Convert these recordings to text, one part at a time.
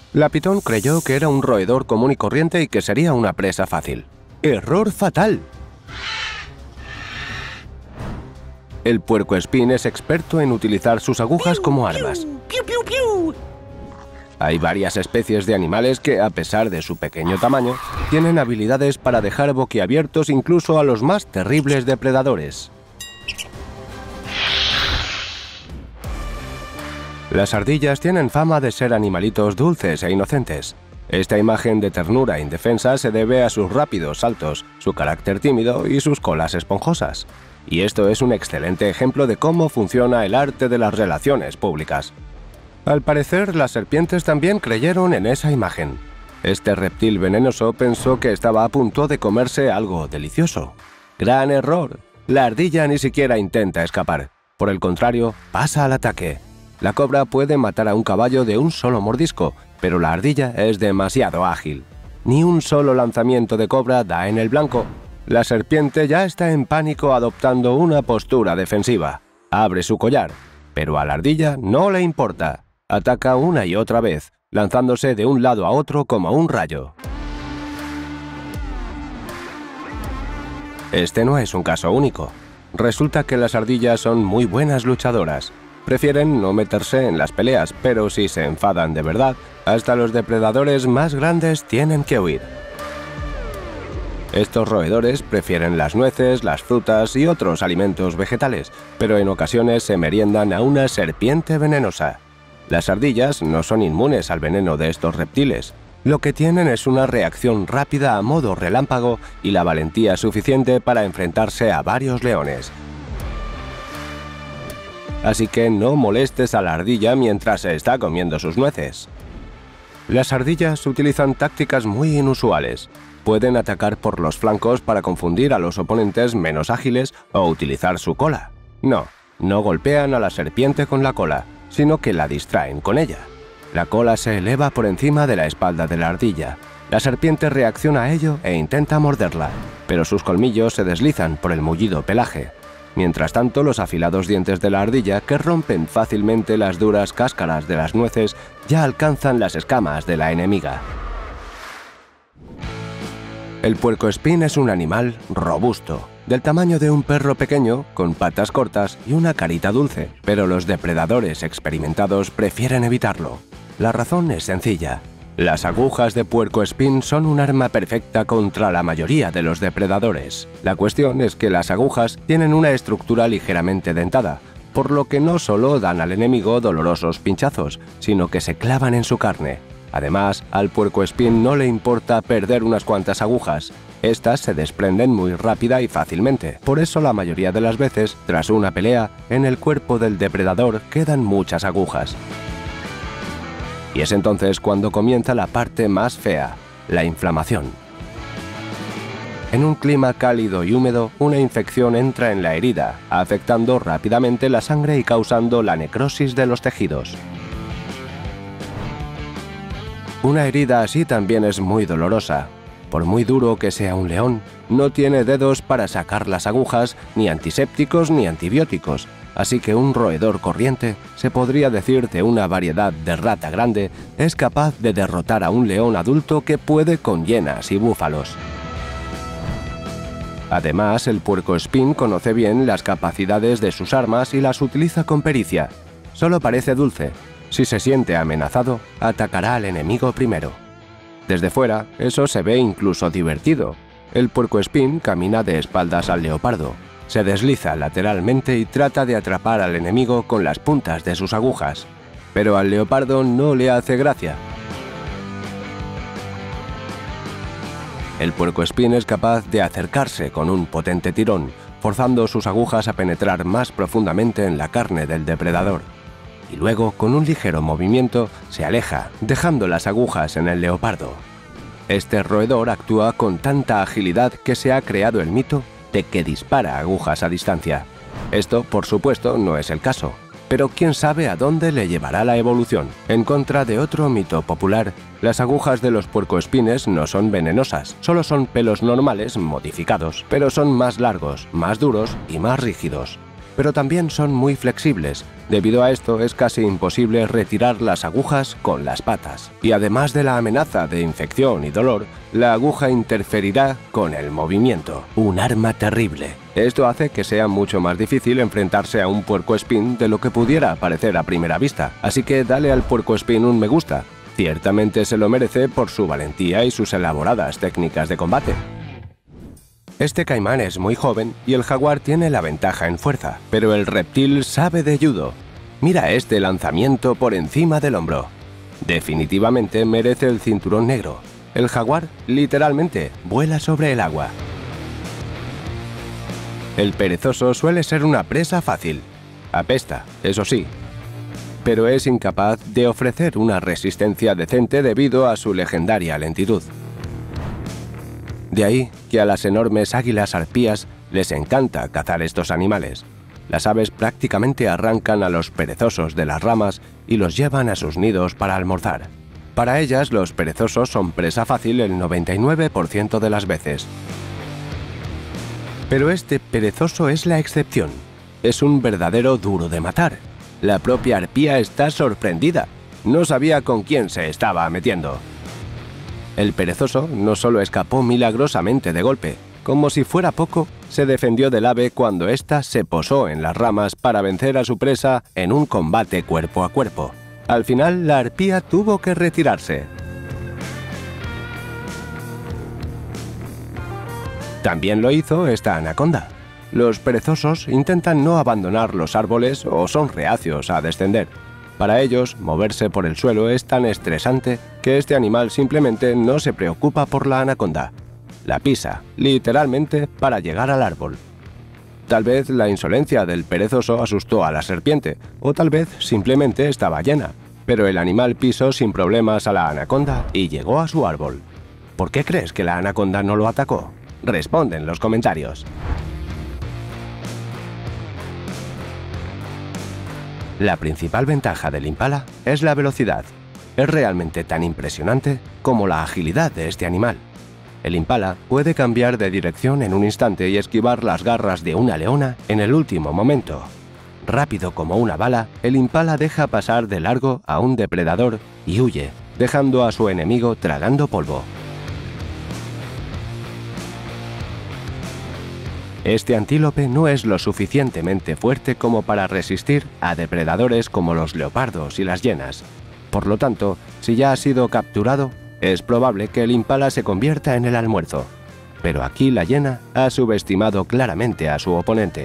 La pitón creyó que era un roedor común y corriente y que sería una presa fácil. ¡Error fatal! El puercoespín es experto en utilizar sus agujas como armas. Hay varias especies de animales que, a pesar de su pequeño tamaño, tienen habilidades para dejar boquiabiertos incluso a los más terribles depredadores. Las ardillas tienen fama de ser animalitos dulces e inocentes. Esta imagen de ternura e indefensa se debe a sus rápidos saltos, su carácter tímido y sus colas esponjosas. Y esto es un excelente ejemplo de cómo funciona el arte de las relaciones públicas. Al parecer, las serpientes también creyeron en esa imagen. Este reptil venenoso pensó que estaba a punto de comerse algo delicioso. ¡Gran error! La ardilla ni siquiera intenta escapar. Por el contrario, pasa al ataque. La cobra puede matar a un caballo de un solo mordisco, pero la ardilla es demasiado ágil. Ni un solo lanzamiento de cobra da en el blanco. La serpiente ya está en pánico adoptando una postura defensiva. Abre su collar, pero a la ardilla no le importa. Ataca una y otra vez, lanzándose de un lado a otro como un rayo. Este no es un caso único. Resulta que las ardillas son muy buenas luchadoras. Prefieren no meterse en las peleas, pero si se enfadan de verdad, hasta los depredadores más grandes tienen que huir. Estos roedores prefieren las nueces, las frutas y otros alimentos vegetales, pero en ocasiones se meriendan a una serpiente venenosa. Las ardillas no son inmunes al veneno de estos reptiles. Lo que tienen es una reacción rápida a modo relámpago y la valentía suficiente para enfrentarse a varios leones. Así que no molestes a la ardilla mientras se está comiendo sus nueces. Las ardillas utilizan tácticas muy inusuales. Pueden atacar por los flancos para confundir a los oponentes menos ágiles o utilizar su cola. No golpean a la serpiente con la cola, sino que la distraen con ella. La cola se eleva por encima de la espalda de la ardilla. La serpiente reacciona a ello e intenta morderla, pero sus colmillos se deslizan por el mullido pelaje. Mientras tanto, los afilados dientes de la ardilla, que rompen fácilmente las duras cáscaras de las nueces, ya alcanzan las escamas de la enemiga. El puercoespín es un animal robusto, del tamaño de un perro pequeño, con patas cortas y una carita dulce, pero los depredadores experimentados prefieren evitarlo. La razón es sencilla. Las agujas de puercoespín son un arma perfecta contra la mayoría de los depredadores. La cuestión es que las agujas tienen una estructura ligeramente dentada, por lo que no solo dan al enemigo dolorosos pinchazos, sino que se clavan en su carne. Además, al puercoespín no le importa perder unas cuantas agujas. Estas se desprenden muy rápida y fácilmente. Por eso la mayoría de las veces, tras una pelea, en el cuerpo del depredador quedan muchas agujas. Y es entonces cuando comienza la parte más fea, la inflamación. En un clima cálido y húmedo, una infección entra en la herida, afectando rápidamente la sangre y causando la necrosis de los tejidos. Una herida así también es muy dolorosa. Por muy duro que sea un león, no tiene dedos para sacar las agujas, ni antisépticos ni antibióticos, así que un roedor corriente, se podría decir de una variedad de rata grande, es capaz de derrotar a un león adulto que puede con hienas y búfalos. Además, el puercoespín conoce bien las capacidades de sus armas y las utiliza con pericia. Solo parece dulce. Si se siente amenazado, atacará al enemigo primero. Desde fuera, eso se ve incluso divertido. El puercoespín camina de espaldas al leopardo, se desliza lateralmente y trata de atrapar al enemigo con las puntas de sus agujas. Pero al leopardo no le hace gracia. El puercoespín es capaz de acercarse con un potente tirón, forzando sus agujas a penetrar más profundamente en la carne del depredador. Y luego, con un ligero movimiento, se aleja, dejando las agujas en el leopardo. Este roedor actúa con tanta agilidad que se ha creado el mito de que dispara agujas a distancia. Esto, por supuesto, no es el caso, pero quién sabe a dónde le llevará la evolución. En contra de otro mito popular, las agujas de los puercoespines no son venenosas, solo son pelos normales modificados, pero son más largos, más duros y más rígidos. pero también son muy flexibles. Debido a esto es casi imposible retirar las agujas con las patas. Y además de la amenaza de infección y dolor, la aguja interferirá con el movimiento. Un arma terrible. Esto hace que sea mucho más difícil enfrentarse a un puercoespín de lo que pudiera parecer a primera vista. Así que dale al puercoespín un me gusta. Ciertamente se lo merece por su valentía y sus elaboradas técnicas de combate. Este caimán es muy joven y el jaguar tiene la ventaja en fuerza, pero el reptil sabe de judo. Mira este lanzamiento por encima del hombro. Definitivamente merece el cinturón negro. El jaguar, literalmente, vuela sobre el agua. El perezoso suele ser una presa fácil. Apesta, eso sí, pero es incapaz de ofrecer una resistencia decente debido a su legendaria lentitud. De ahí que a las enormes águilas arpías les encanta cazar estos animales. Las aves prácticamente arrancan a los perezosos de las ramas y los llevan a sus nidos para almorzar. Para ellas, los perezosos son presa fácil el 99% de las veces. Pero este perezoso es la excepción. Es un verdadero duro de matar. La propia arpía está sorprendida. No sabía con quién se estaba metiendo. El perezoso no solo escapó milagrosamente de golpe, como si fuera poco, se defendió del ave cuando ésta se posó en las ramas para vencer a su presa en un combate cuerpo a cuerpo. Al final, la arpía tuvo que retirarse. También lo hizo esta anaconda. Los perezosos intentan no abandonar los árboles o son reacios a descender. Para ellos, moverse por el suelo es tan estresante que este animal simplemente no se preocupa por la anaconda. La pisa, literalmente, para llegar al árbol. Tal vez la insolencia del perezoso asustó a la serpiente, o tal vez simplemente estaba llena, pero el animal pisó sin problemas a la anaconda y llegó a su árbol. ¿Por qué crees que la anaconda no lo atacó? Responde en los comentarios. La principal ventaja del impala es la velocidad. Es realmente tan impresionante como la agilidad de este animal. El impala puede cambiar de dirección en un instante y esquivar las garras de una leona en el último momento. Rápido como una bala, el impala deja pasar de largo a un depredador y huye, dejando a su enemigo tragando polvo. Este antílope no es lo suficientemente fuerte como para resistir a depredadores como los leopardos y las hienas. Por lo tanto, si ya ha sido capturado, es probable que el impala se convierta en el almuerzo. Pero aquí la hiena ha subestimado claramente a su oponente.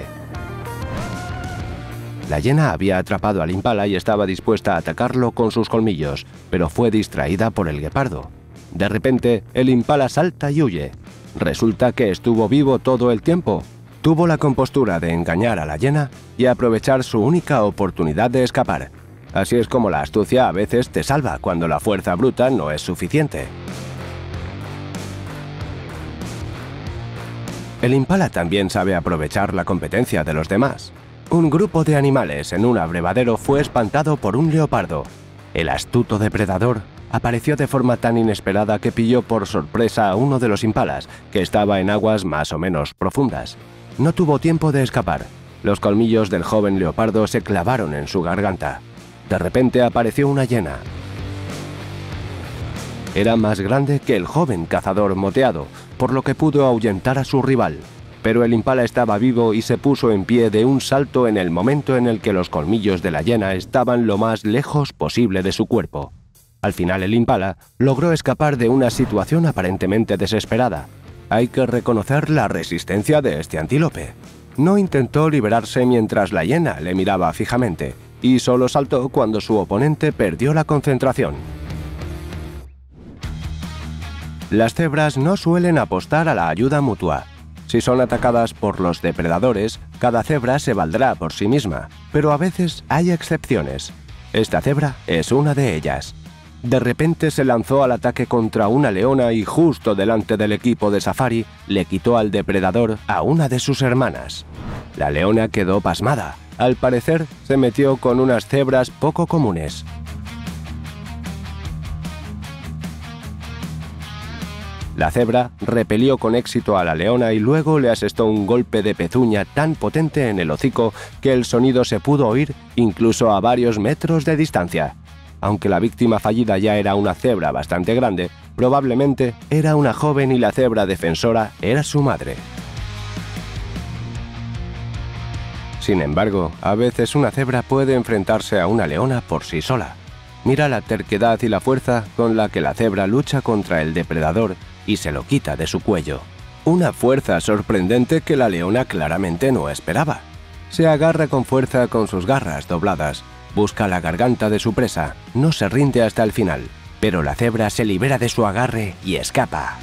La hiena había atrapado al impala y estaba dispuesta a atacarlo con sus colmillos, pero fue distraída por el guepardo. De repente, el impala salta y huye. Resulta que estuvo vivo todo el tiempo. Tuvo la compostura de engañar a la hiena y aprovechar su única oportunidad de escapar. Así es como la astucia a veces te salva cuando la fuerza bruta no es suficiente. El impala también sabe aprovechar la competencia de los demás. Un grupo de animales en un abrevadero fue espantado por un leopardo. El astuto depredador apareció de forma tan inesperada que pilló por sorpresa a uno de los impalas, que estaba en aguas más o menos profundas. No tuvo tiempo de escapar. Los colmillos del joven leopardo se clavaron en su garganta. De repente apareció una hiena. Era más grande que el joven cazador moteado, por lo que pudo ahuyentar a su rival. Pero el impala estaba vivo y se puso en pie de un salto en el momento en el que los colmillos de la hiena estaban lo más lejos posible de su cuerpo. Al final el impala logró escapar de una situación aparentemente desesperada. Hay que reconocer la resistencia de este antílope. No intentó liberarse mientras la hiena le miraba fijamente, y solo saltó cuando su oponente perdió la concentración. Las cebras no suelen apostar a la ayuda mutua. Si son atacadas por los depredadores, cada cebra se valdrá por sí misma, pero a veces hay excepciones. Esta cebra es una de ellas. De repente se lanzó al ataque contra una leona y justo delante del equipo de safari le quitó al depredador a una de sus hermanas. La leona quedó pasmada. Al parecer, se metió con unas cebras poco comunes. La cebra repelió con éxito a la leona y luego le asestó un golpe de pezuña tan potente en el hocico que el sonido se pudo oír incluso a varios metros de distancia. Aunque la víctima fallida ya era una cebra bastante grande, probablemente era una joven y la cebra defensora era su madre. Sin embargo, a veces una cebra puede enfrentarse a una leona por sí sola. Mira la terquedad y la fuerza con la que la cebra lucha contra el depredador y se lo quita de su cuello. Una fuerza sorprendente que la leona claramente no esperaba. Se agarra con fuerza con sus garras dobladas, busca la garganta de su presa, no se rinde hasta el final, pero la cebra se libera de su agarre y escapa.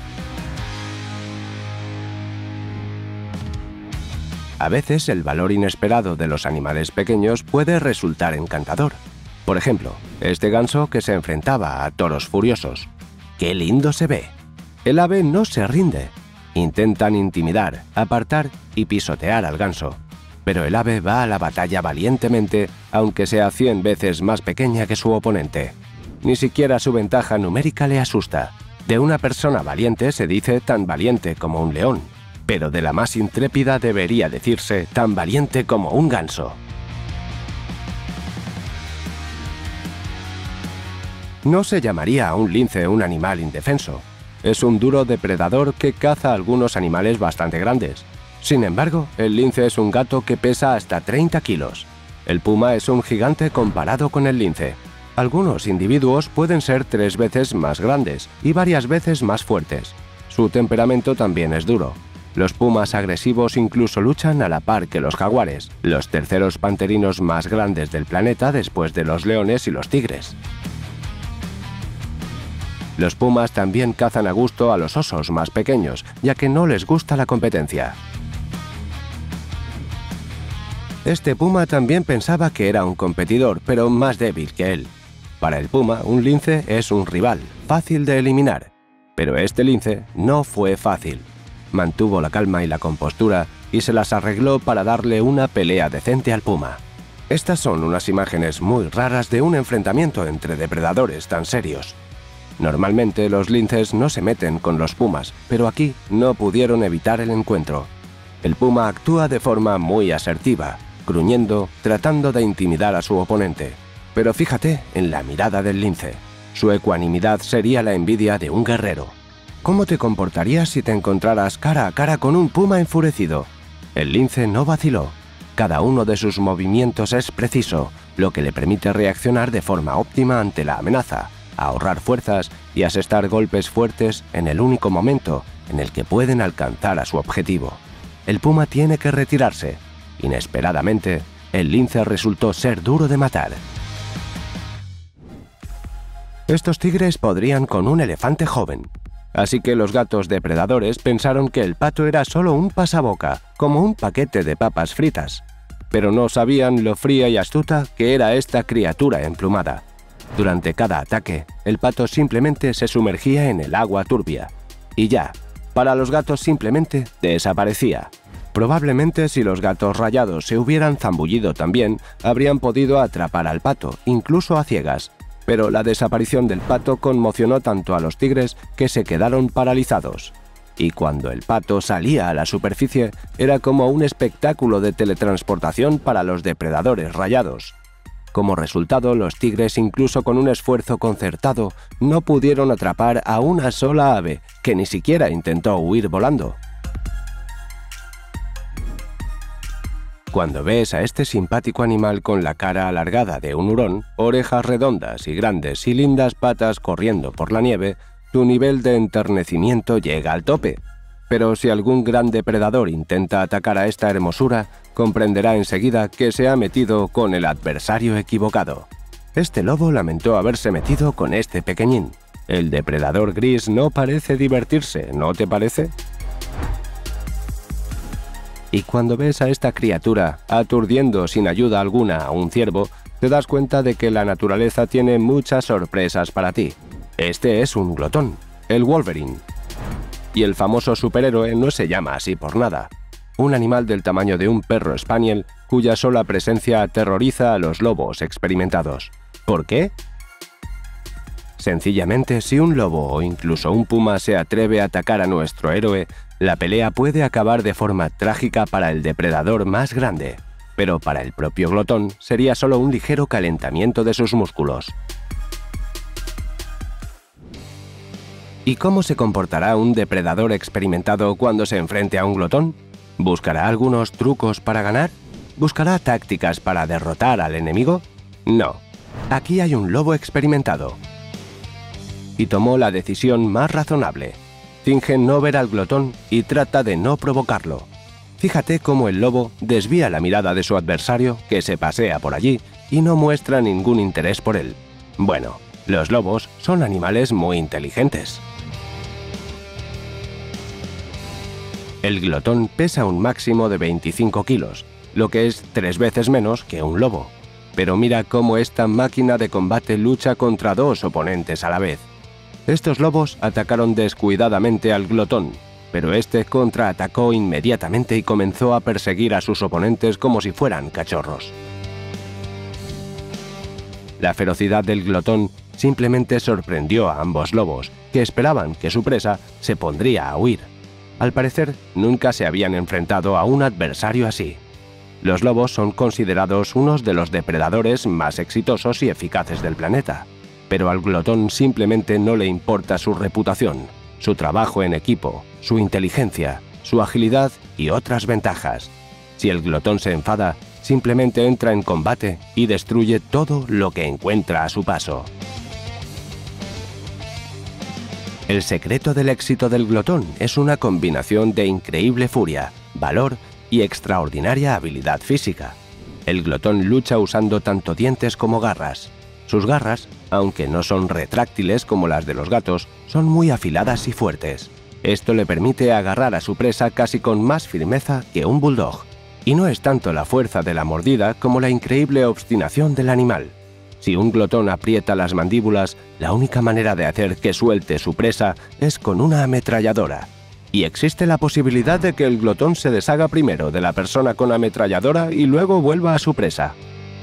A veces el valor inesperado de los animales pequeños puede resultar encantador. Por ejemplo, este ganso que se enfrentaba a toros furiosos. ¡Qué lindo se ve! El ave no se rinde. Intentan intimidar, apartar y pisotear al ganso. Pero el ave va a la batalla valientemente, aunque sea 100 veces más pequeña que su oponente. Ni siquiera su ventaja numérica le asusta. De una persona valiente se dice tan valiente como un león, pero de la más intrépida debería decirse tan valiente como un ganso. No se llamaría a un lince un animal indefenso. Es un duro depredador que caza a algunos animales bastante grandes. Sin embargo, el lince es un gato que pesa hasta 30 kilos. El puma es un gigante comparado con el lince. Algunos individuos pueden ser 3 veces más grandes y varias veces más fuertes. Su temperamento también es duro. Los pumas agresivos incluso luchan a la par que los jaguares, los terceros panterinos más grandes del planeta después de los leones y los tigres. Los pumas también cazan a gusto a los osos más pequeños, ya que no les gusta la competencia. Este puma también pensaba que era un competidor, pero más débil que él. Para el puma, un lince es un rival, fácil de eliminar. Pero este lince no fue fácil. Mantuvo la calma y la compostura y se las arregló para darle una pelea decente al puma. Estas son unas imágenes muy raras de un enfrentamiento entre depredadores tan serios. Normalmente los linces no se meten con los pumas, pero aquí no pudieron evitar el encuentro. El puma actúa de forma muy asertiva, gruñendo, tratando de intimidar a su oponente. Pero fíjate en la mirada del lince. Su ecuanimidad sería la envidia de un guerrero. ¿Cómo te comportarías si te encontraras cara a cara con un puma enfurecido? El lince no vaciló. Cada uno de sus movimientos es preciso, lo que le permite reaccionar de forma óptima ante la amenaza, ahorrar fuerzas y asestar golpes fuertes en el único momento en el que pueden alcanzar a su objetivo. El puma tiene que retirarse. Inesperadamente, el lince resultó ser duro de matar. Estos tigres podrían con un elefante joven. Así que los gatos depredadores pensaron que el pato era solo un pasaboca, como un paquete de papas fritas. Pero no sabían lo fría y astuta que era esta criatura emplumada. Durante cada ataque, el pato simplemente se sumergía en el agua turbia. Y ya, para los gatos simplemente desaparecía. Probablemente si los gatos rayados se hubieran zambullido también, habrían podido atrapar al pato, incluso a ciegas. Pero la desaparición del pato conmocionó tanto a los tigres que se quedaron paralizados. Y cuando el pato salía a la superficie, era como un espectáculo de teletransportación para los depredadores rayados. Como resultado, los tigres, incluso con un esfuerzo concertado, no pudieron atrapar a una sola ave, que ni siquiera intentó huir volando. Cuando ves a este simpático animal con la cara alargada de un hurón, orejas redondas y grandes y lindas patas corriendo por la nieve, tu nivel de enternecimiento llega al tope. Pero si algún gran depredador intenta atacar a esta hermosura, comprenderá enseguida que se ha metido con el adversario equivocado. Este lobo lamentó haberse metido con este pequeñín. El depredador gris no parece divertirse, ¿no te parece? Y cuando ves a esta criatura aturdiendo sin ayuda alguna a un ciervo, te das cuenta de que la naturaleza tiene muchas sorpresas para ti. Este es un glotón, el Wolverine. Y el famoso superhéroe no se llama así por nada. Un animal del tamaño de un perro spaniel cuya sola presencia aterroriza a los lobos experimentados. ¿Por qué? Sencillamente, si un lobo o incluso un puma se atreve a atacar a nuestro héroe, la pelea puede acabar de forma trágica para el depredador más grande, pero para el propio glotón sería solo un ligero calentamiento de sus músculos. ¿Y cómo se comportará un depredador experimentado cuando se enfrente a un glotón? ¿Buscará algunos trucos para ganar? ¿Buscará tácticas para derrotar al enemigo? No. Aquí hay un lobo experimentado. Y tomó la decisión más razonable. Finge no ver al glotón y trata de no provocarlo. Fíjate cómo el lobo desvía la mirada de su adversario, que se pasea por allí, y no muestra ningún interés por él. Bueno, los lobos son animales muy inteligentes. El glotón pesa un máximo de 25 kilos, lo que es 3 veces menos que un lobo. Pero mira cómo esta máquina de combate lucha contra 2 oponentes a la vez. Estos lobos atacaron descuidadamente al glotón, pero este contraatacó inmediatamente y comenzó a perseguir a sus oponentes como si fueran cachorros. La ferocidad del glotón simplemente sorprendió a ambos lobos, que esperaban que su presa se pondría a huir. Al parecer, nunca se habían enfrentado a un adversario así. Los lobos son considerados unos de los depredadores más exitosos y eficaces del planeta, pero al glotón simplemente no le importa su reputación, su trabajo en equipo, su inteligencia, su agilidad y otras ventajas. Si el glotón se enfada, simplemente entra en combate y destruye todo lo que encuentra a su paso. El secreto del éxito del glotón es una combinación de increíble furia, valor y extraordinaria habilidad física. El glotón lucha usando tanto dientes como garras. Sus garras, aunque no son retráctiles como las de los gatos, son muy afiladas y fuertes. Esto le permite agarrar a su presa casi con más firmeza que un bulldog. Y no es tanto la fuerza de la mordida como la increíble obstinación del animal. Si un glotón aprieta las mandíbulas, la única manera de hacer que suelte su presa es con una ametralladora. Y existe la posibilidad de que el glotón se deshaga primero de la persona con ametralladora y luego vuelva a su presa.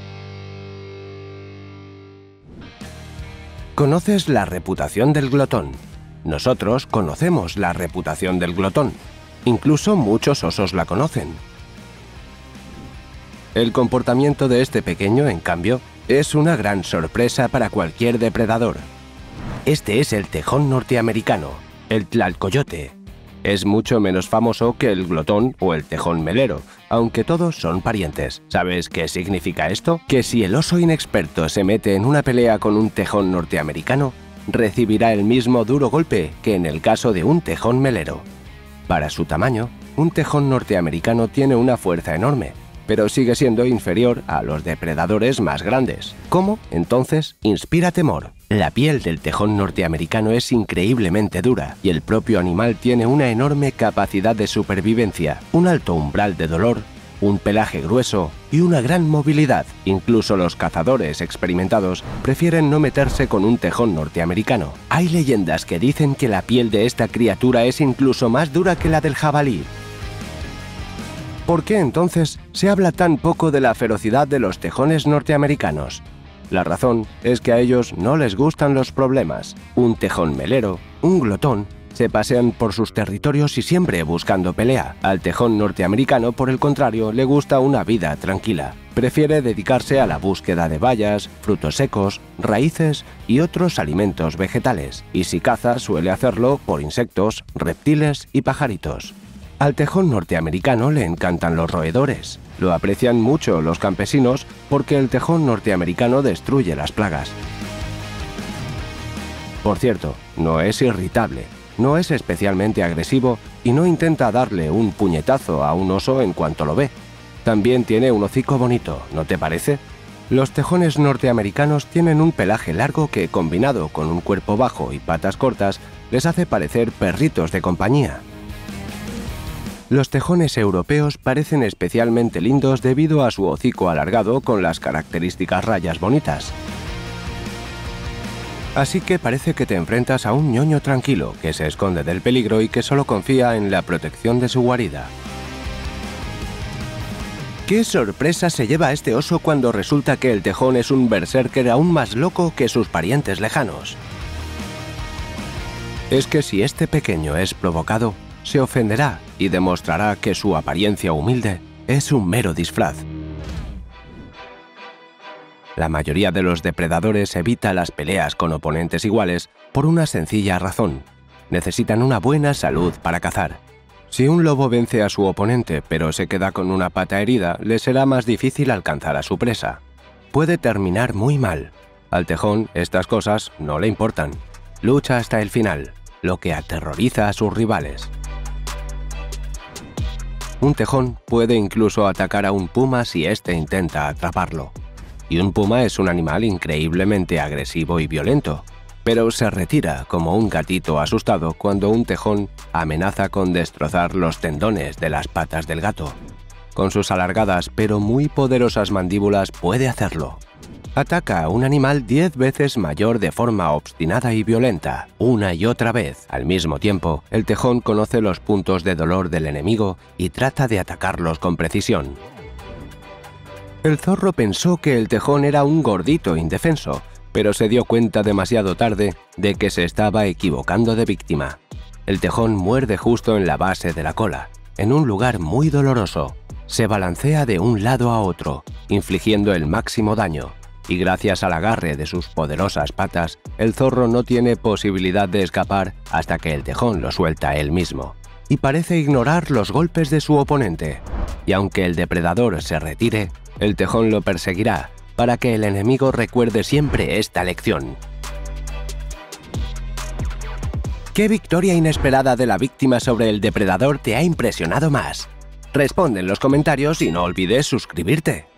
¿Conoces la reputación del glotón? Nosotros conocemos la reputación del glotón. Incluso muchos osos la conocen. El comportamiento de este pequeño, en cambio, es una gran sorpresa para cualquier depredador. Este es el tejón norteamericano, el tlalcoyote. Es mucho menos famoso que el glotón o el tejón melero, aunque todos son parientes. ¿Sabes qué significa esto? Que si el oso inexperto se mete en una pelea con un tejón norteamericano, recibirá el mismo duro golpe que en el caso de un tejón melero. Para su tamaño, un tejón norteamericano tiene una fuerza enorme, pero sigue siendo inferior a los depredadores más grandes. ¿Cómo, entonces, inspira temor? La piel del tejón norteamericano es increíblemente dura y el propio animal tiene una enorme capacidad de supervivencia, un alto umbral de dolor, un pelaje grueso y una gran movilidad. Incluso los cazadores experimentados prefieren no meterse con un tejón norteamericano. Hay leyendas que dicen que la piel de esta criatura es incluso más dura que la del jabalí. ¿Por qué entonces se habla tan poco de la ferocidad de los tejones norteamericanos? La razón es que a ellos no les gustan los problemas. Un tejón melero, un glotón, se pasean por sus territorios y siempre buscando pelea. Al tejón norteamericano, por el contrario, le gusta una vida tranquila. Prefiere dedicarse a la búsqueda de bayas, frutos secos, raíces y otros alimentos vegetales. Y si caza, suele hacerlo por insectos, reptiles y pajaritos. Al tejón norteamericano le encantan los roedores. Lo aprecian mucho los campesinos porque el tejón norteamericano destruye las plagas. Por cierto, no es irritable, no es especialmente agresivo y no intenta darle un puñetazo a un oso en cuanto lo ve. También tiene un hocico bonito, ¿no te parece? Los tejones norteamericanos tienen un pelaje largo que, combinado con un cuerpo bajo y patas cortas, les hace parecer perritos de compañía. Los tejones europeos parecen especialmente lindos debido a su hocico alargado con las características rayas bonitas. Así que parece que te enfrentas a un ñoño tranquilo que se esconde del peligro y que solo confía en la protección de su guarida. ¿Qué sorpresa se lleva este oso cuando resulta que el tejón es un berserker aún más loco que sus parientes lejanos? es que si este pequeño es provocado, se ofenderá y demostrará que su apariencia humilde es un mero disfraz. La mayoría de los depredadores evita las peleas con oponentes iguales por una sencilla razón: necesitan una buena salud para cazar. Si un lobo vence a su oponente pero se queda con una pata herida, le será más difícil alcanzar a su presa. Puede terminar muy mal. Al tejón estas cosas no le importan. Lucha hasta el final, lo que aterroriza a sus rivales. Un tejón puede incluso atacar a un puma si éste intenta atraparlo. Y un puma es un animal increíblemente agresivo y violento, pero se retira como un gatito asustado cuando un tejón amenaza con destrozar los tendones de las patas del gato. Con sus alargadas pero muy poderosas mandíbulas puede hacerlo. Ataca a un animal 10 veces mayor de forma obstinada y violenta, una y otra vez. Al mismo tiempo, el tejón conoce los puntos de dolor del enemigo y trata de atacarlos con precisión. El zorro pensó que el tejón era un gordito indefenso, pero se dio cuenta demasiado tarde de que se estaba equivocando de víctima. El tejón muerde justo en la base de la cola, en un lugar muy doloroso. Se balancea de un lado a otro, infligiendo el máximo daño, y gracias al agarre de sus poderosas patas, el zorro no tiene posibilidad de escapar hasta que el tejón lo suelta él mismo. Y parece ignorar los golpes de su oponente. Y aunque el depredador se retire, el tejón lo perseguirá para que el enemigo recuerde siempre esta lección. ¿Qué victoria inesperada de la víctima sobre el depredador te ha impresionado más? Responde en los comentarios y no olvides suscribirte.